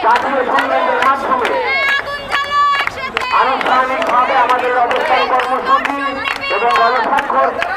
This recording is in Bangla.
জাতীয় সঙ্গীতের মাধ্যমে আনুষ্ঠানিকভাবে আমাদের অবস্থান কর্মসূচি এবং গণস্বাক্ষর